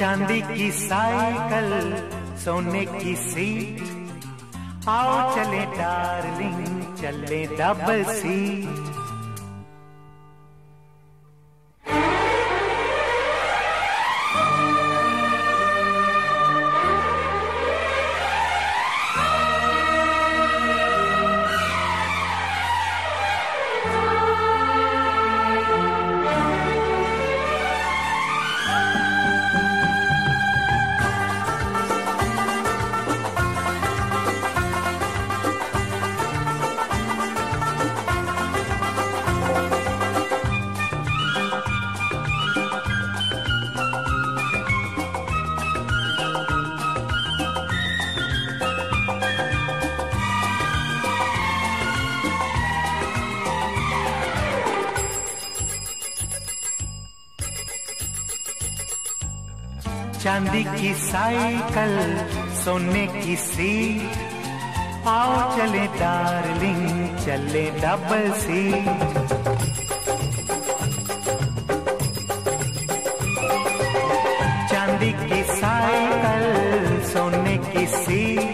चांदी की साइकिल सोने की सीट, आओ चले डार्लिंग चले डबल सीट। चांदी की साइकिल सोने की सीट, आओ चले डार्लिंग चले डबल सीट। चांदी की साइकिल सोने की सीट,